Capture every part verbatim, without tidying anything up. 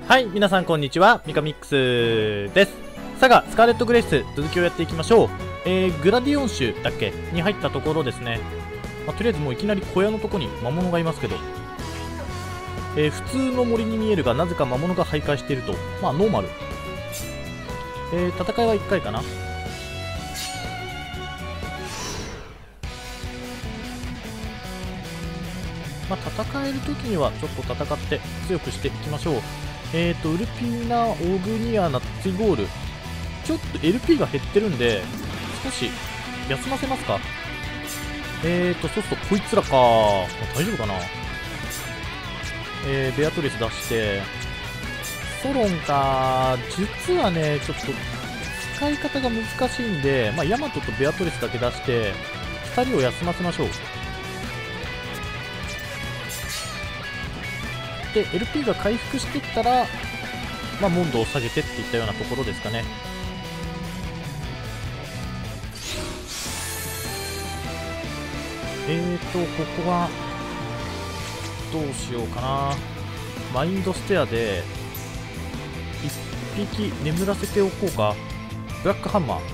はい、皆さんこんにちは、ミカミックスです。サガスカーレット・グレイス、続きをやっていきましょう。えー、グラディオン州だっけに入ったところですね。まあ、とりあえずもういきなり小屋のとこに魔物がいますけど、えー、普通の森に見えるが、なぜか魔物が徘徊していると。まあ、ノーマル。えー、戦いはいっかいかな。まあ、戦えるときにはちょっと戦って強くしていきましょう。えーと、ウルピーナ・オグニアナ・ツイゴール。ちょっと エルピー が減ってるんで、少し休ませますか。えーと、そうするとこいつらか。大丈夫かな。えー、ベアトリス出して、ソロンか。実はね、ちょっと使い方が難しいんで、まあ、ヤマトとベアトリスだけ出して、ふたりを休ませましょう。で エルピー が回復していったら、まあ、モンドを下げてっていったようなところですかね。えーとここはどうしようかな。マインドステアでいっぴき眠らせておこうか。ブラックハンマ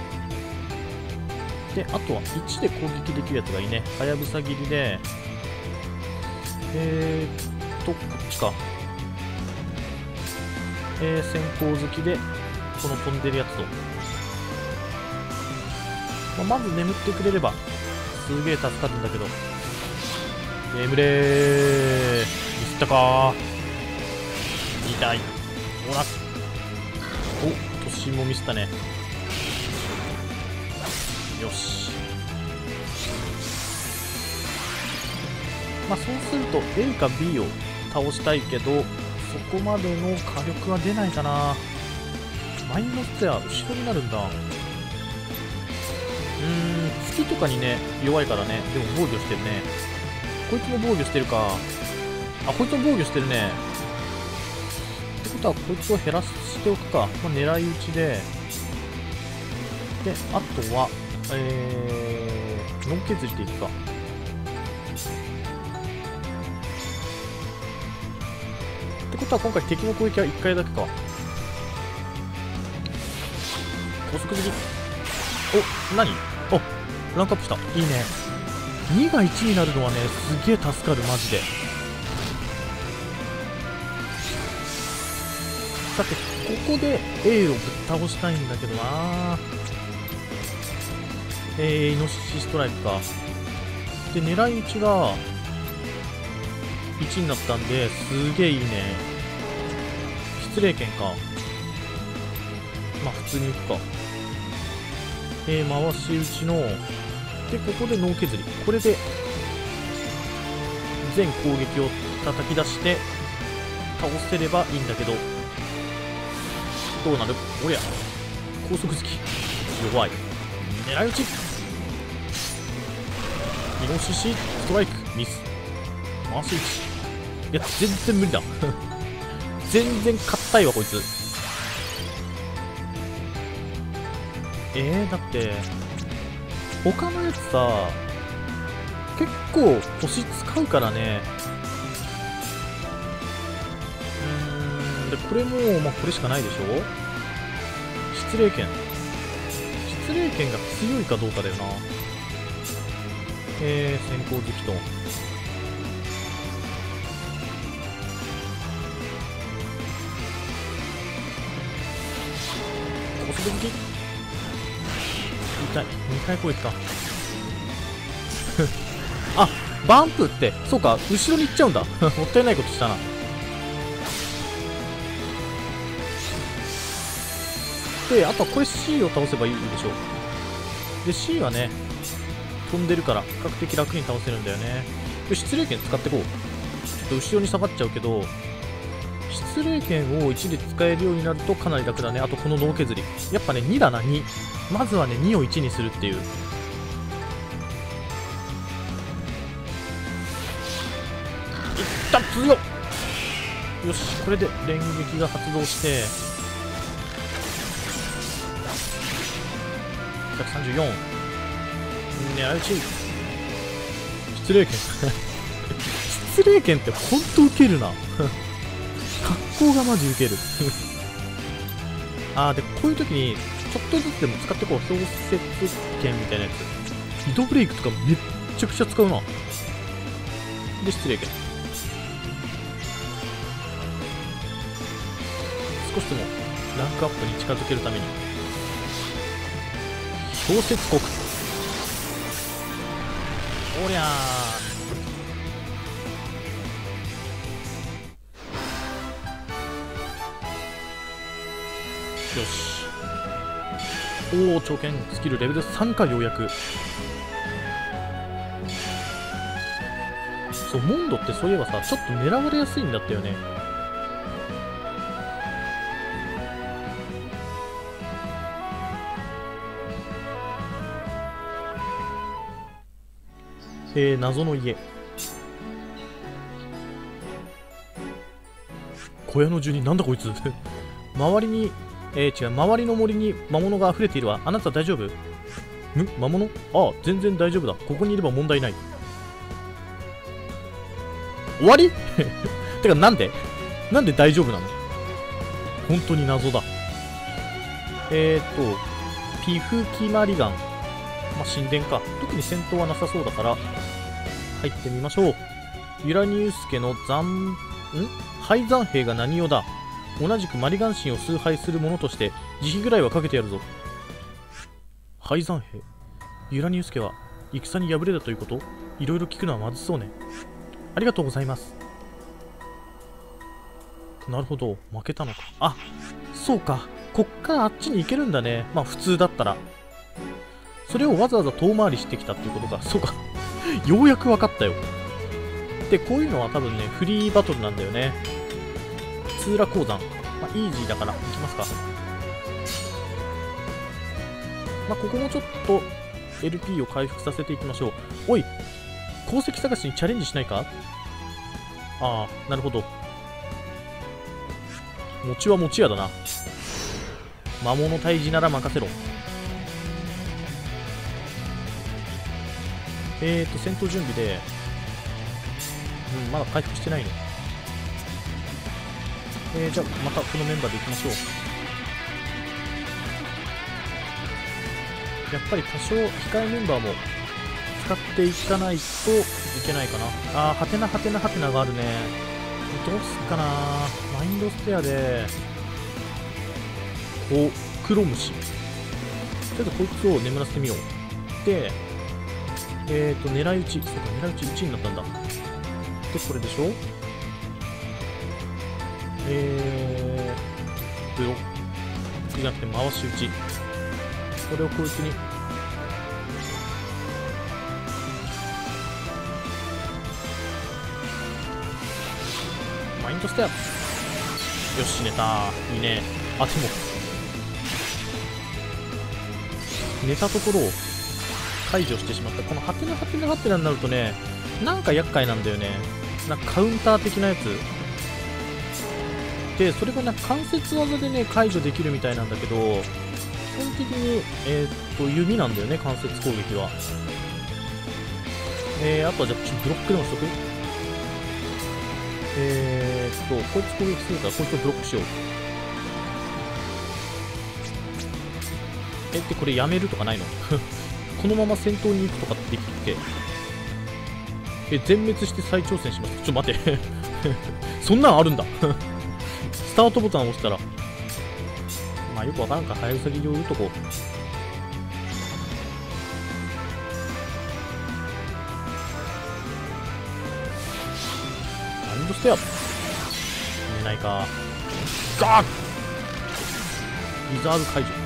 ーで、あとはいちで攻撃できるやつがいいね。はやぶさ切りで、えーこっちか。えー、先行好きでこの飛んでるやつと、まあ、まず眠ってくれればすげえ助かるんだけど。眠れー。ミスったかー。痛い。ほら、お、突進もミスったね。よし。まあそうすると A か B を倒したいけど、そこまでの火力は出ないかな。マインドステア後ろになるんだ。うーん、月とかにね弱いからね。でも防御してるね。こいつも防御してるか。あ、こいつも防御してるね。ってことはこいつを減らしておくか。まあ、狙い撃ちで、であとはえーノン削りでいくか。ってことは今回敵の攻撃はいっかいだけか。高速好き。お、何。お、ランクアップした。いいね。にがいちになるのはね、すげえ助かる、マジで。さて、ここで A をぶっ倒したいんだけどな。えー、イノシシストライクか。で、狙い撃ちがいちになったんで、すげえいいね。失礼剣か。まあ普通に行くか。えー、回し撃ちの、でここで脳削り。これで全攻撃を叩き出して倒せればいいんだけど、どうなる。おりゃ、高速好き弱い。狙い撃ち、イノシシストライクミス。回し撃ち、いや全然無理だ全然硬いわこいつ。えー、だって他のやつさ結構星使うからね。うーん、でこれもまあこれしかないでしょ。失礼剣失礼剣が強いかどうかだよな。えー、先行好きと、高速好き痛い。にかい攻撃かあ、バンプってそうか、後ろに行っちゃうんだもったいないことしたな。であとはこれ C を倒せばいいでしょう。で C はね飛んでるから比較的楽に倒せるんだよね。で失礼剣使ってこう。ちょっと後ろに下がっちゃうけど、失礼剣をいちで使えるようになるとかなり楽だね。あとこの脳削りやっぱねにだな。にまずはねにをいちにするっていう。いった強っ。よし、これで連撃が発動してひゃくさんじゅうよん。狙い撃ち、失礼剣失礼剣ってほんとウケるなかっこがマジウケるあーでこういう時にちょっとずつでも使ってこう、氷雪剣みたいなやつ、移動ブレイクとかめっちゃくちゃ使うな。で失礼けど少しでもランクアップに近づけるために氷雪国おりゃーよし。おお、長剣スキルレベルさんか、ようやく。そう、モンドってそういえばさ、ちょっと狙われやすいんだったよね。えー、謎の家。小屋の住人、なんだこいつ周りに、えー、違う、周りの森に魔物が溢れているわ。あなた大丈夫？ん？魔物？ああ、全然大丈夫だ。ここにいれば問題ない。終わりてか、なんでなんで大丈夫なの？本当に謎だ。えーっと、ピフキマリガン。まあ、神殿か。特に戦闘はなさそうだから、入ってみましょう。ユラニウス家の残、ん廃残兵が何用だ。同じくマリガン神を崇拝する者として慈悲ぐらいはかけてやるぞ。廃残兵。ユラニウス家は戦に敗れたということ？いろいろ聞くのはまずそうね。ありがとうございます。なるほど、負けたのか。あ、そうか。こっからあっちに行けるんだね。まあ普通だったら。それをわざわざ遠回りしてきたっていうことか。そうか。ようやく分かったよ。で、こういうのは多分ね、フリーバトルなんだよね。ツーラ鉱山。まあ、イージーだから行きますか。まあ、ここもちょっと エルピー を回復させていきましょう。おい、鉱石探しにチャレンジしないか？ああ、なるほど。餅は餅屋だな。魔物退治なら任せろ。えーと、戦闘準備で、うん、まだ回復してないね。えー、じゃあ、またこのメンバーでいきましょう。やっぱり多少控えメンバーも使っていかないといけないかな。あー、はてなはてなはてながあるね。どうすっかな。マインドステアで、こう、黒虫。とりあえずこいつを眠らせてみよう。で、えーと、狙い撃ち。そうか、狙い撃ちいちになったんだ。で、これでしょ？えー、ブロックじゃなくて回し撃ち。これをこいつに。マインドステア。よし、寝た。いいね。あ、でも、寝たところを解除してしまった。このハテナハテナハテナになるとね、なんか厄介なんだよね。なんかカウンター的なやつ。で、それがなんか関節技でね、解除できるみたいなんだけど、基本的に、えー、っと、弓なんだよね、関節攻撃は。えー、あとはじゃあ、ちょっとブロックでもしとく？えーっと、こいつ攻撃するから、こいつをブロックしよう。え、ってこれやめるとかないの？このまま戦闘に行くとかってできるっけ？え、全滅して再挑戦します。ちょっと待って。そんなんあるんだ。スタートボタンを押したら。まあよくわからんから、早うさぎを打っとこう。マインドステア。寝ないか。ガーッリザーブ解除。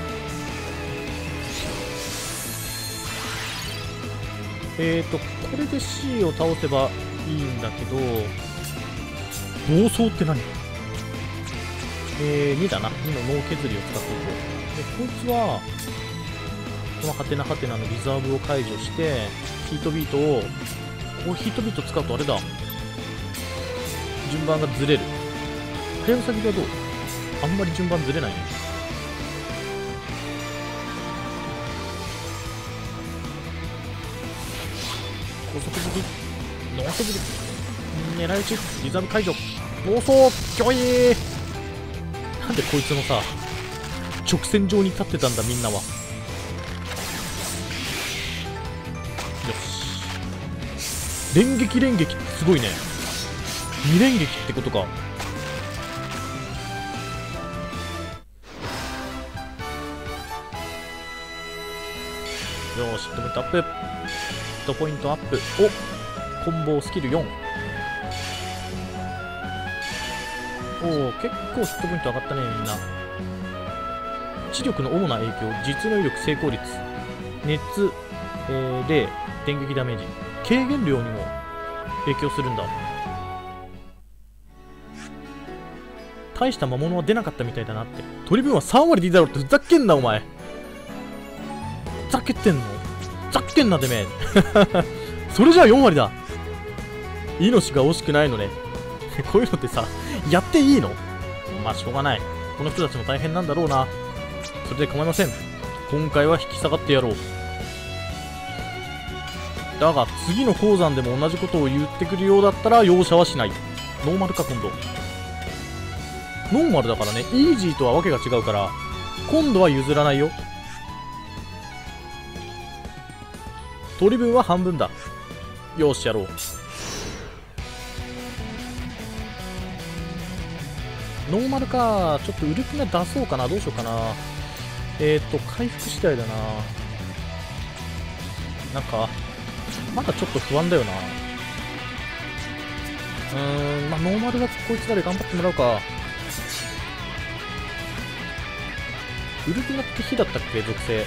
えーと、これで C を倒せばいいんだけど、暴走って何？えー、にだな。にの脳削りを使っていこう。で、こいつは、このハテナハテナのリザーブを解除して、ヒートビートを、こうヒートビート使うとあれだ。順番がずれる。はやぶさぎはどう？あんまり順番ずれないね。高速好き、脳削り、狙い撃ち、リザーブ解除、暴走、きょいー、 なんでこいつのさ直線上に立ってたんだみんなは。よし、連撃連撃ってすごいね。に連撃ってことか。よし、ヒットポイントアップ、ヒットポイントアップ。お、コンボスキルよん。おお、結構ヒットポイント上がったねみんな。知力の主な影響、実の威力、成功率、熱、えー、霊、電撃ダメージ、軽減量にも影響するんだ。大した魔物は出なかったみたいだなって。取り分はさん割でいいだろって。ふざけんなお前。ふざけてんの？ふざけんなてめえ。それじゃあよん割だ。命が惜しくないのね。こういうのってさ、やっていいの？まあしょうがない。この人たちも大変なんだろうな。それで構いません。今回は引き下がってやろう。だが次の鉱山でも同じことを言ってくるようだったら容赦はしない。ノーマルか今度。ノーマルだからね。イージーとはわけが違うから今度は譲らないよ。取り分は半分だ。よしやろう。ノーマルか。ちょっとウルピナ出そうかな。どうしようかな。えーっと回復次第だな。なんかまだちょっと不安だよな。うーん、まあノーマルはこいつらで頑張ってもらうか。ウルピナって火だったっけ属性。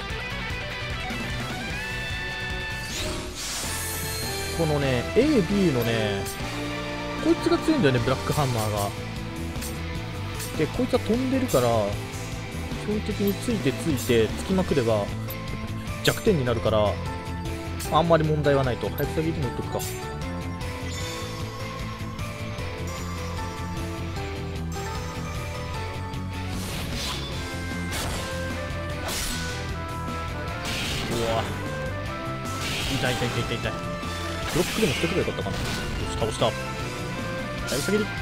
このね エービー のねこいつが強いんだよね、ブラックハンマーが。でこいつは飛んでるから基本的についてついてつきまくれば弱点になるからあんまり問題はないと。早く先に打っとくか。うわ痛い痛い痛い痛い痛い。ブロックでもしてくればよかったかな。よし倒した。早く先にいった。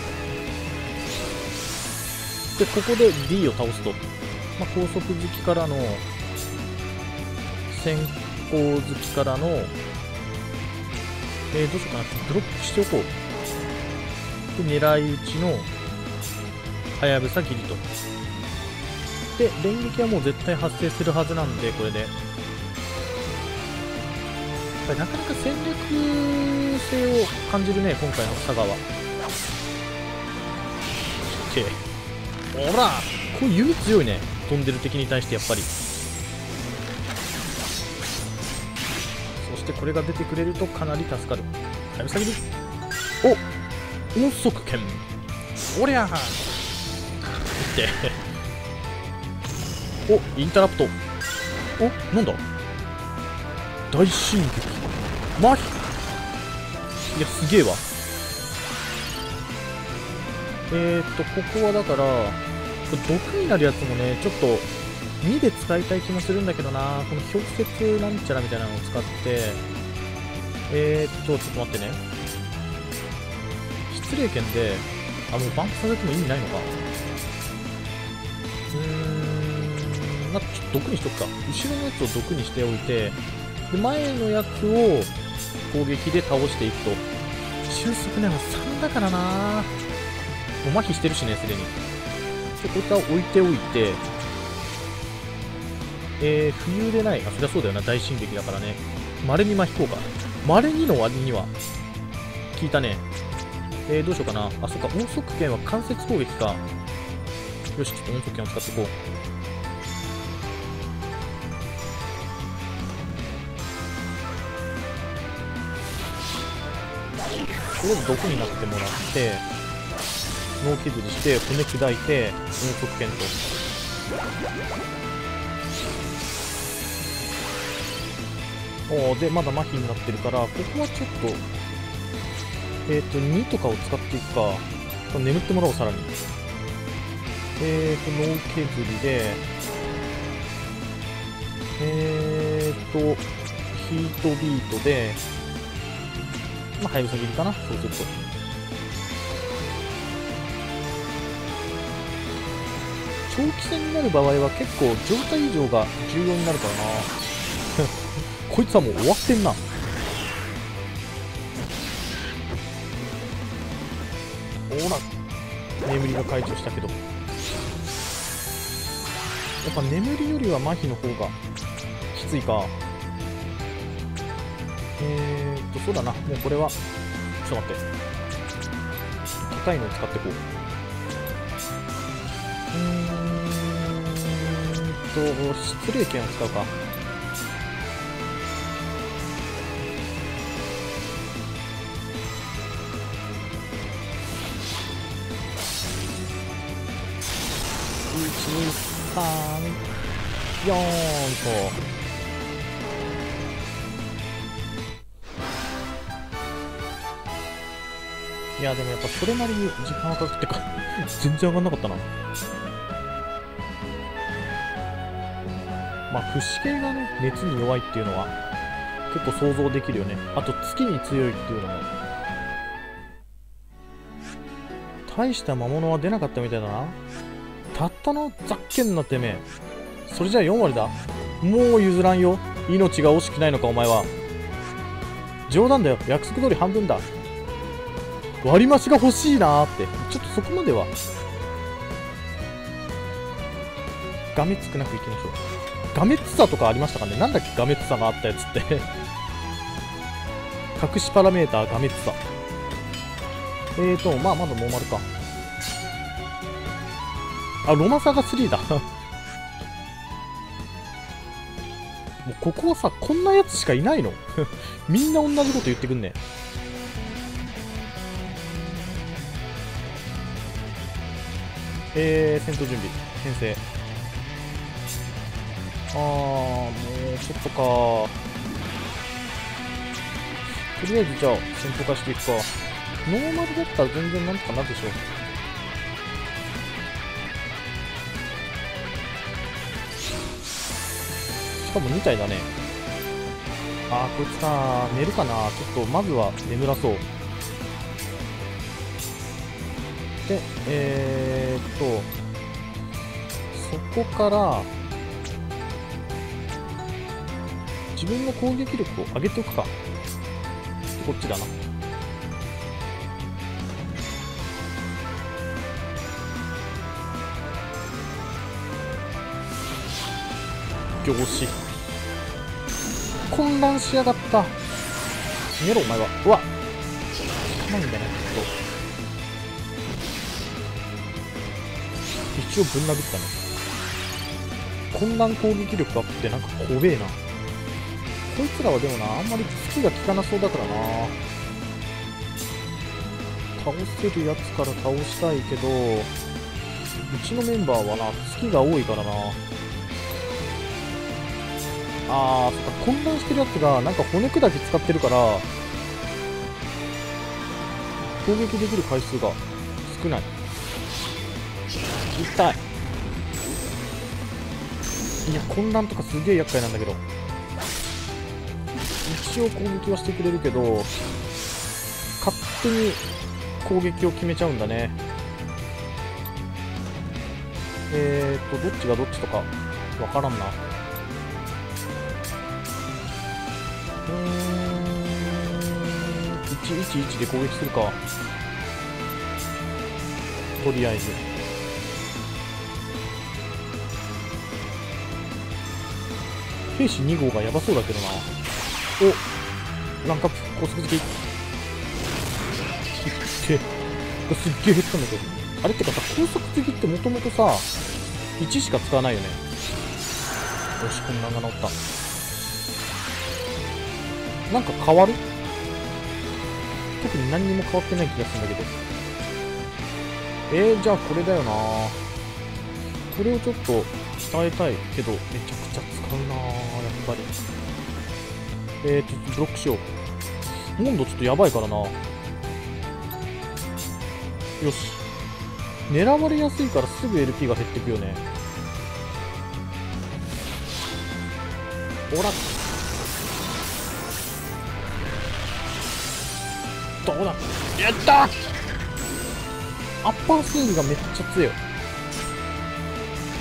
でここで D を倒すと、まあ、高速好きからの先行好きからの、えー、どうしようかな。ブロックしておこう。で狙い撃ちのはやぶさ切りと。で連撃はもう絶対発生するはずなんで、これでなかなか戦略性を感じるね今回の佐賀は。ほらこういう弓強いね、飛んでる敵に対してやっぱり。そしてこれが出てくれるとかなり助かる。はやぶさ切り。お音速剣。おりゃーっておインタラプト。おなんだ大進撃麻痺。いやすげえわ。えーっとここはだから毒になるやつもねちょっとにで使いたい気もするんだけどな。この氷雪なんちゃらみたいなのを使って、えーっとちょっと待ってね。失礼剣であもうバンプさせても意味ないのか。うーんなんかちょっと毒にしとくか。後ろのやつを毒にしておいて、で前のやつを攻撃で倒していくと。収束ねもうさんだからな。もう麻痺してるしねすでに。でこいつは置いておいて、えー、浮遊でない。あそりゃそうだよな、大進撃だからね。稀に巻きこうか。稀にの割には効いたね。えー、どうしようかな。あそっか音速剣は間接攻撃か。よしちょっと音速剣を使っていこう。とりあえず毒になってもらって脳削りして骨砕いて音速剣と。おーでまだ麻痺になってるから、ここはちょっとえっ、ー、とにとかを使っていくか。眠ってもらおうさらに。えっ、ー、と脳削りでえっ、ー、とヒートビートでまあはやぶさ切りかな。そうすると長期戦になる場合は結構状態異常が重要になるからなこいつはもう終わってんな。ほら眠りが解除したけど、やっぱ眠りよりは麻痺の方がきついか。えーっとそうだな、もうこれはちょっと待って、高いのを使ってこう。うーんと失礼剣を使うか。いちにさんよんといやでもやっぱそれなりに時間がかかってか全然上がんなかったな。まあ不死系がね熱に弱いっていうのは結構想像できるよね。あと月に強いっていうのも。大した魔物は出なかったみたいだな。たったのざっけんなてめえ。それじゃあよん割だ。もう譲らんよ。命が惜しくないのかお前は。冗談だよ、約束通り半分だ。割り増しが欲しいなーって。ちょっとそこまではがめつくなくいきましょう。がめつさとかありましたかね。なんだっけがめつさがあったやつって隠しパラメーターがめつさ。えーとまあまだノーマルか。あ、ロマサガスリーだもうここはさ、こんなやつしかいないのみんな同じこと言ってくんね。えー、戦闘準備編成。あーもうちょっとか。とりあえずじゃあ戦闘化していくか。ノーマルだったら全然なんとかなるでしょう。しかもに体だね。あーこいつか寝るかな。ちょっとまずは眠らそう。でえー、っとそこから自分の攻撃力を上げておくか。こっちだな。凝視混乱しやがった。逃げろお前は。うわ効かないんだね。ちょっと一応ぶん殴ったね。混乱攻撃力アップってなんか怖えな。こいつらはでもな、あんまり月が効かなそうだからな。倒せるやつから倒したいけど、うちのメンバーはな、月が多いからな。あー、そっか、混乱してるやつがなんか骨砕き使ってるから、攻撃できる回数が少ない。痛い。いや混乱とかすげえ厄介なんだけど、一応攻撃はしてくれるけど勝手に攻撃を決めちゃうんだね。えーとどっちがどっちとかわからんな。うーんいちいちいちで攻撃するか。とりあえず兵士に号がやばそうだけどな。おランクアップ高速突きってこれすっげえ減ったんだけど、あれってかさ高速突きってもともとさいちしか使わないよね。よし混乱が治った。なんか変わる？特に何にも変わってない気がするんだけど。えー、じゃあこれだよな。これをちょっと鍛えたいけどめちゃくちゃ使うなやっぱり。えーとブロックしよう。モンドちょっとやばいからな。よし狙われやすいからすぐ エルピー が減ってくよね。ほらどうだやったー。アッパースイングがめっちゃ強い。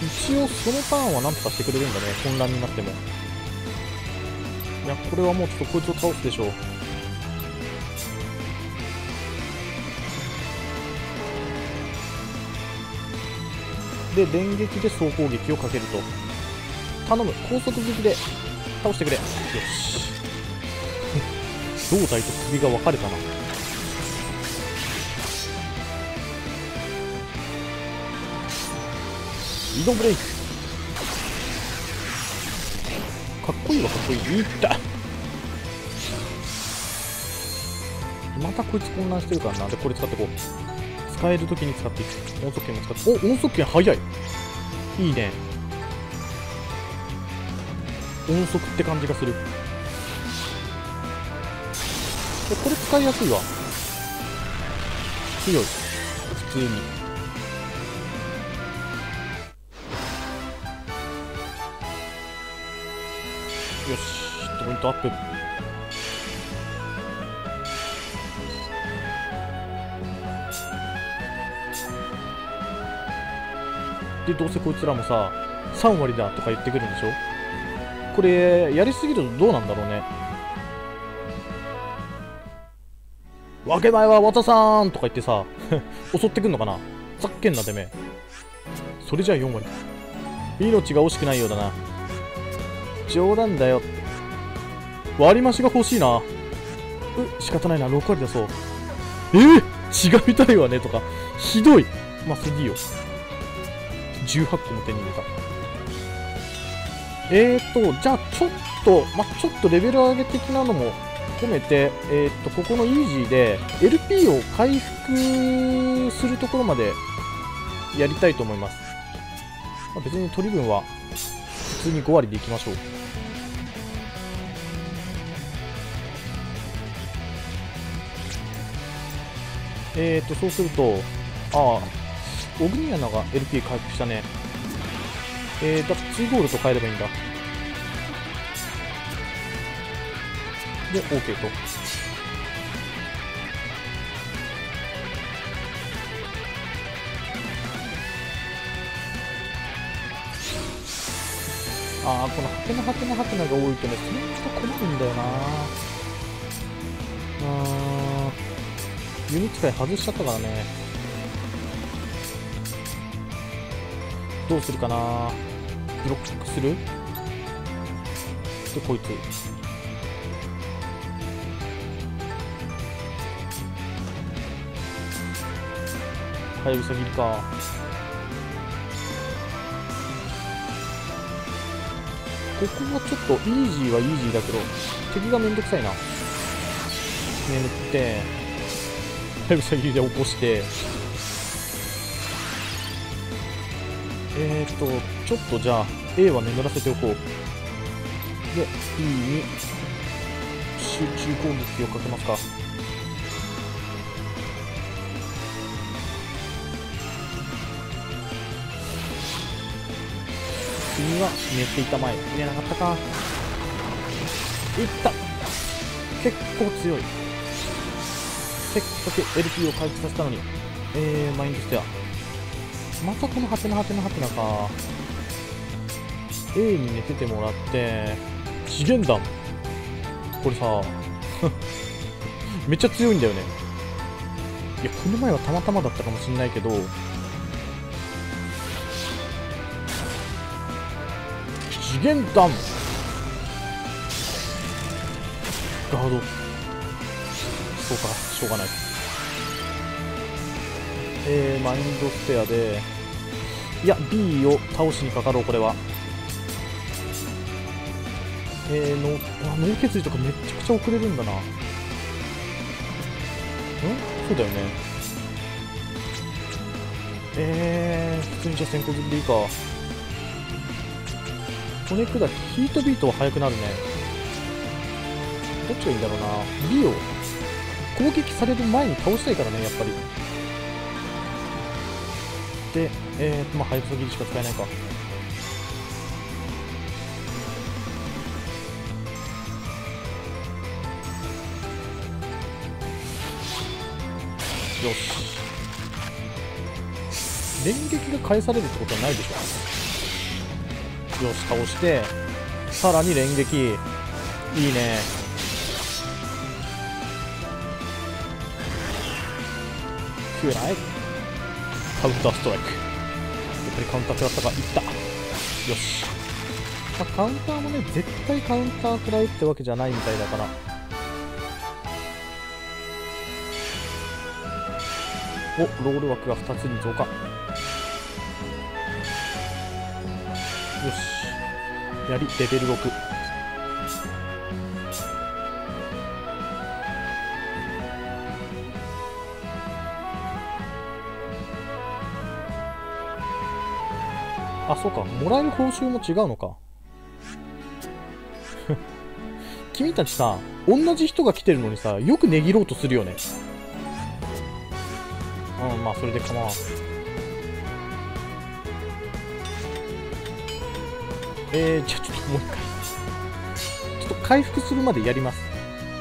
一応そのターンはなんとかしてくれるんだね、混乱になっても。いや、これはもうちょっとこいつを倒すでしょう。で、電撃で総攻撃をかけると。頼む、高速武器で倒してくれ。よし。胴体と首が分かれたな。移動ブレイク。かっこいいわ、かっこいい。いった。またこいつ混乱してるからな。で、これ使ってこう。使えるときに使っていく。音速剣も使って。お、音速剣早い。いいね。音速って感じがする。で、これ使いやすいわ。強い。普通に。よし、ポイントアップ。で、どうせこいつらもさ、さん割だとか言ってくるんでしょ。これ、やりすぎるとどうなんだろうね。分け前は渡さーんとか言ってさ、襲ってくんのかな。ざっけんなてめえ。それじゃあよん割。命が惜しくないようだな。冗談だよ。割り増しが欲しいな。う、仕方ないな、ろく割だそう。えー、血が見たいわねとか。ひどい。まあ、次よ。じゅうはっこも手に入れた。えーと、じゃあちょっと、まあ、ちょっとレベル上げ的なのも込めて、えーと、ここのイージーで エルピー を回復するところまでやりたいと思います。まあ、別に取り分は普通にご割でいきましょう。えーと、そうすると、ああ、オグニアナが エルピー 回復したね。えー、だからにゴールド変えればいいんだ。で、OK と。ああ、このハテナハテナハテナが多いとね、それちょっと困るんだよな。あー、ユニ使い外しちゃったからね。どうするかな。ブロックする。で、こいつ。はやぶさ切りか。ここはちょっとイージーはイージーだけど、敵がめんどくさいな。眠って、はやぶさ切りで起こして、えーと、ちょっとじゃあ、A は眠らせておこう。で、B に集中攻撃をかけますか。君は寝ていたまえ。入れなかったか。いった。結構強い。せっかく エルピー を回復させたのに。えー、マインドステア。またこのハテナハテナハテナか。A に寝ててもらって、次元弾。これさ、めっちゃ強いんだよね。いや、この前はたまたまだったかもしんないけど、次元弾ガード。そうか、しょうがない。えー、マインドステアで、いや、B を倒しにかかろう、これは。えー、の、あ、脳血流とかめっちゃくちゃ遅れるんだな。んそうだよね。えー、普通にじゃあ先行好きでいいか。骨砕き、ヒートビートは速くなるね。どっちがいいんだろうな。B を攻撃される前に倒したいからね、やっぱり。で、えーと、まあ、ハイブサギリしか使えないか。よし。電撃が返されるってことはないでしょ。 よし、倒して、さらに連撃。いいね。食えない。カウンターストライク。やっぱりカウンター食らったか。いった。よし。まあ、カウンターもね、絶対カウンター食らうってわけじゃないみたいだから。お、ロール枠がふたつに増加。よし。やり、レベルろく。あ、そうか。もらえる報酬も違うのか。君たちさ、同じ人が来てるのにさ、よく値切ろうとするよね。うん、まあ、それで構わん。えー、じゃあちょっともう一回。ちょっと回復するまでやります。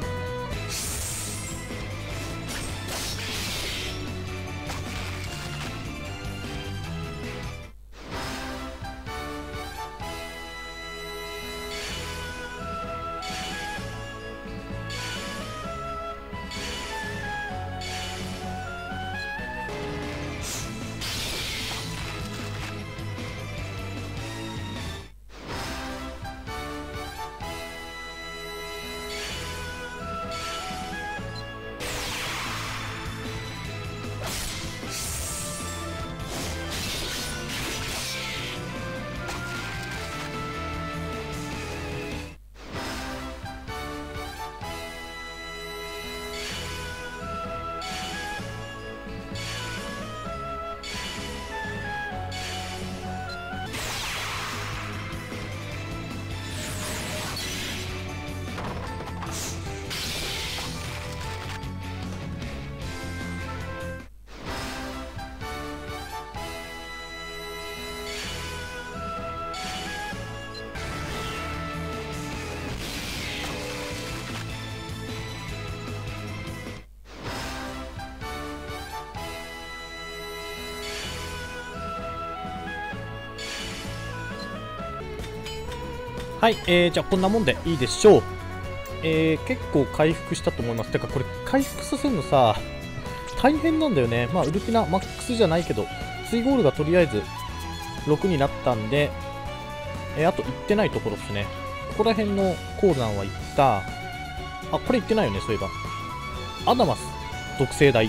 はい、えー、じゃあこんなもんでいいでしょう。えー、結構回復したと思います。てかこれ回復させるのさ、大変なんだよね。まあウルピナマックスじゃないけど、追ゴールがとりあえずろくになったんで、えー、あと行ってないところですね。ここら辺の鉱山は行った。あ、これ行ってないよね、そういえば。アダマス、属性台。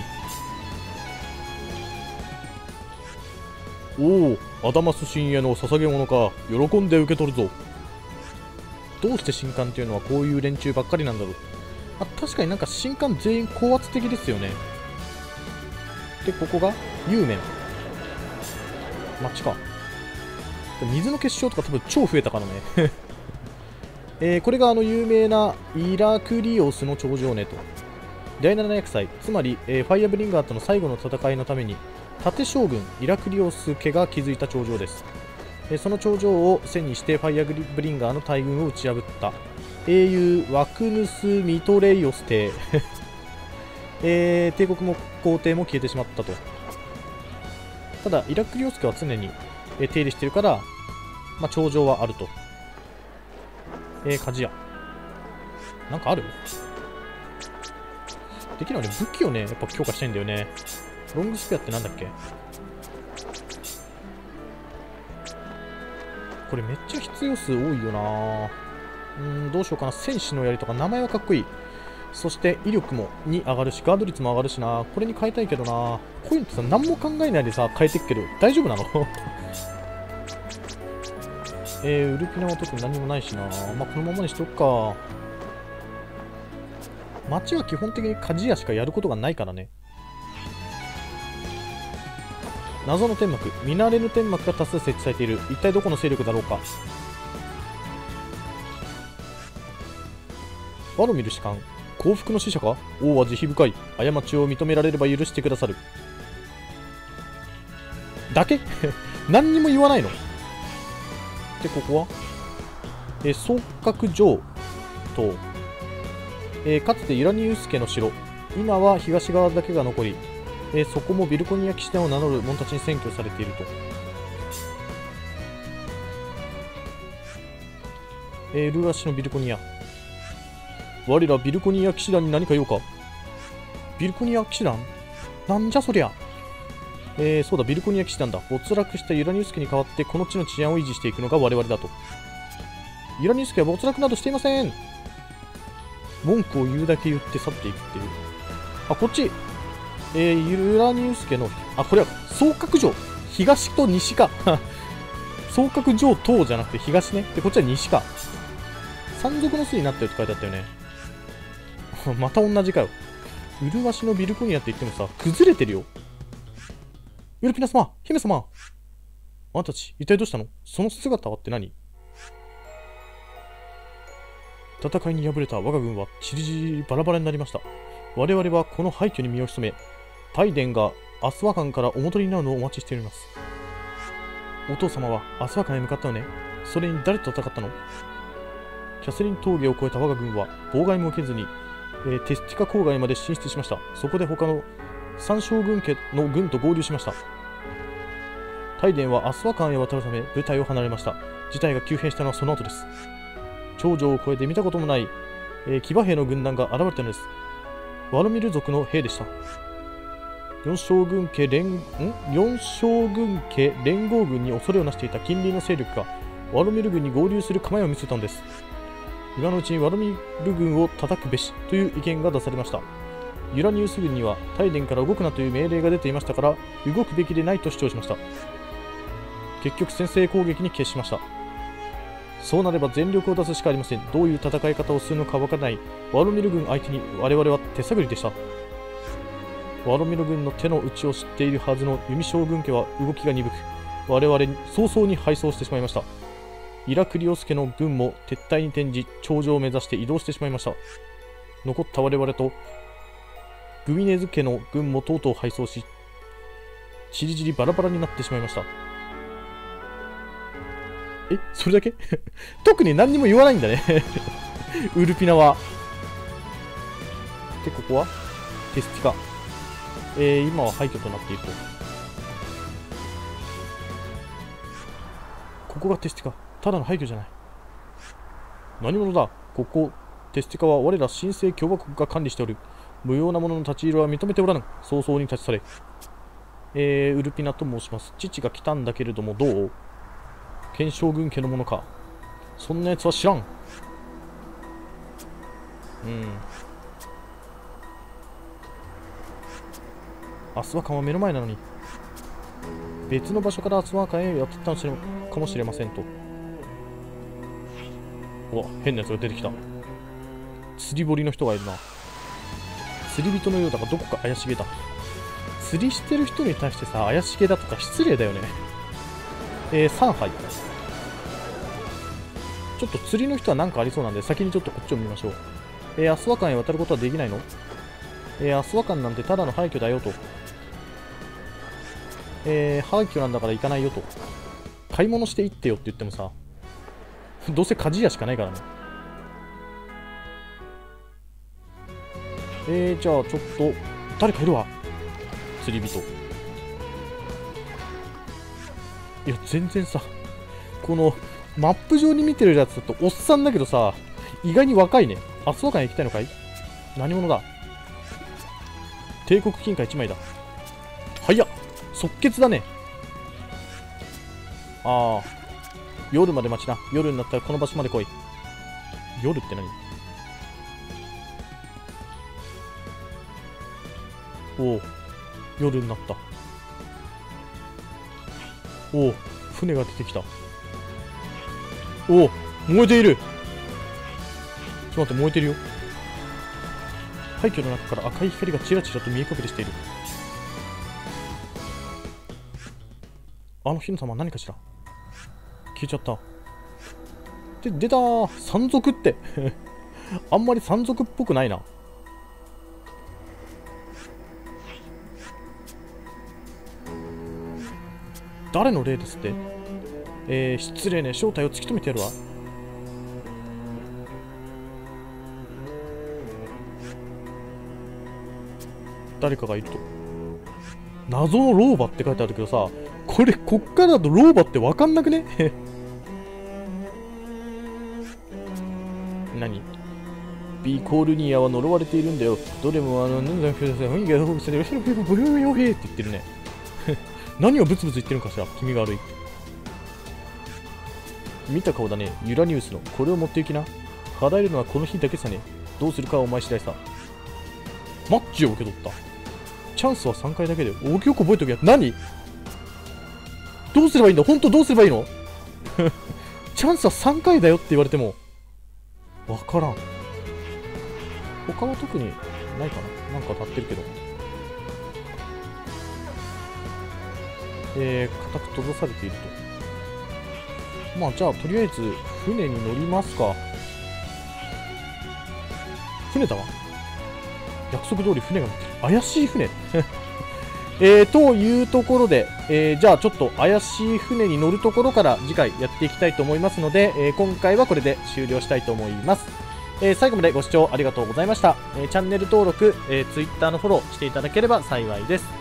おお、アダマス神への捧げ物か。喜んで受け取るぞ。どうして神官っていうのはこういう連中ばっかりなんだろう。あ、確かになんか神官全員高圧的ですよね。で、ここが幽面。街か。水の結晶とか多分超増えたからね。えー、これがあの有名なイラクリオスの頂上ねと。だいなな厄災、つまり、えー、ファイアブリンガーとの最後の戦いのために、盾将軍イラクリオス家が築いた頂上です。その頂上を背にしてファイアブリンガーの大軍を打ち破った英雄ワクヌス・ミトレイオス帝、えー、帝国も皇帝も消えてしまったと。ただイラクリオス家は常に、えー、手入れしてるから、まあ、頂上はあると。えー、鍛冶屋なんかある？できるのね、武器をねやっぱ強化したいんだよね。ロングスペアってなんだっけ？これめっちゃ必要数多いよな。うーん、どうしようかな。戦士の槍とか名前はかっこいい。そして威力もに上がるし、ガード率も上がるしな。これに変えたいけどな。こういうのってさ、何も考えないでさ、変えてっけど、大丈夫なの？えー、ウルピナは特に何もないしな。まあ、このままにしとくか。街は基本的に鍛冶屋しかやることがないからね。謎の天幕、見慣れぬ天幕が多数設置されている。一体どこの勢力だろうか。バロミル士官、幸福の使者か。王は慈悲深い。過ちを認められれば許してくださる。だけ何にも言わないの。で、ここはえ総閣城と、えー、かつてユラニウス家の城、今は東側だけが残り、えー、そこもビルコニア騎士団を名乗る者たちに占拠されていると。 えー、ルーアシのビルコニア。我らビルコニア騎士団に何か用か。ビルコニア騎士団なんじゃそりゃ。えー、そうだ、ビルコニア騎士団だ。没落したユラニウス家に代わってこの地の治安を維持していくのが我々だと。ユラニウス家は没落などしていません。文句を言うだけ言って去っていくっていう。あ、こっち。えー、ユラニウス家の、あ、これは双角城。東と西か。双角城東じゃなくて東ね。で、こっちは西か。山賊の巣になってるって書いてあったよね。また同じかよ。麗しのビルコニアって言ってもさ、崩れてるよ。ユルピナ様、姫様。あんたたち、一体どうしたの？その姿はって何？戦いに敗れた我が軍はちりぢりバラバラになりました。我々はこの廃墟に身を潜め、大殿がアスワカンからお戻りになるのをお待ちしております。お父様はアスワカンへ向かったよね。それに誰と戦ったの？キャセリン峠を越えた我が軍は妨害も受けずに、えー、テスティカ郊外まで進出しました。そこで他の三将軍家の軍と合流しました。大殿はアスワカンへ渡るため部隊を離れました。事態が急変したのはその後です。長城を越えて見たこともない、えー、騎馬兵の軍団が現れたのです。ワルミル族の兵でした。四将軍家連ん四将軍家連合軍に恐れをなしていた近隣の勢力がワルミル軍に合流する構えを見せたのです。今のうちにワルミル軍を叩くべしという意見が出されました。ユラニウス軍には大殿から動くなという命令が出ていましたから動くべきでないと主張しました。結局先制攻撃に決しました。そうなれば全力を出すしかありません。どういう戦い方をするのかわからないワルミル軍相手に我々は手探りでした。ワルミル軍の手の内を知っているはずの弓将軍家は動きが鈍く、我々に早々に敗走してしまいました。イラクリオス家の軍も撤退に転じ、頂上を目指して移動してしまいました。残った我々とグミネズ家の軍もとうとう敗走し、ちりぢりバラバラになってしまいました。え、それだけ特に何にも言わないんだねウルピナは。で、ここはテスティカ。えー、今は廃墟となっていると。ここがテスティカ。ただの廃墟じゃない。何者だ？ここ、テスティカは我ら神聖共和国が管理しておる。無用な者の立ち入りは認めておらぬ。早々に立ち去れ。えー、ウルピナと申します。父が来たんだけれどもどう？剣将軍家のものか。そんなやつは知らん。うん。アスワカンは目の前なのに。別の場所からアスワカンへやってきたのかもしれませんと。うわ、変なやつが出てきた。釣り堀の人がいるな。釣り人のようだがどこか怪しげだ。釣りしてる人に対してさ、怪しげだとか失礼だよね。えー、さんはい。ちょっと釣りの人は何かありそうなんで、先にちょっとこっちを見ましょう。えー、アスワカンへ渡ることはできないの？えー、アスワカンなんてただの廃墟だよと。えー、廃墟なんだから行かないよと。買い物していってよって言ってもさ、どうせ鍛冶屋しかないからね。えー、じゃあちょっと、誰かいるわ。釣り人。いや、全然さ、この、マップ上に見てるやつだとおっさんだけどさ、意外に若いね。アスワカンへ行きたいのかい？何者だ？帝国金貨いちまいだ。早っ！即決だね。ああ。夜まで待ちな。夜になったらこの場所まで来い。夜って何？おお。夜になった。おお。船が出てきた。おお、燃えている。ちょっと待って、燃えてるよ。廃墟の中から赤い光がちらちらと見え隠れしている。あの火の玉は何かしら。消えちゃった。で、出たー。山賊ってあんまり山賊っぽくないな。誰の霊ですって？えー、失礼ね。正体を突き止めてやるわ。誰かがいると。謎の老婆って書いてあるけどさ、これこっからだと老婆って分かんなくね何ビコールニアは呪われているんだよ。どれもあの、なんだか、雰囲気が報告される。ブルーヨヘーって言ってるね。何をブツブツ言ってるのかしら、気味が悪い。見た顔だね、ユラニウスの。これを持っていきな。払えるのはこの日だけさね。どうするかはお前次第さ。マッチを受け取った。チャンスはさんかいだけで。お、よく覚えとけや。何どうすればいいんだ本当どうすればいいのチャンスはさんかいだよって言われても。わからん。他は特にないかな。なんか当たってるけど。えー、固く閉ざされていると。まあ、じゃあ、とりあえず、船に乗りますか。船だわ。約束通り船が乗ってる。怪しい船。えー、というところで、えー、じゃあちょっと怪しい船に乗るところから次回やっていきたいと思いますので、えー、今回はこれで終了したいと思います。えー、最後までご視聴ありがとうございました。えー、チャンネル登録、えー、Twitter のフォローしていただければ幸いです。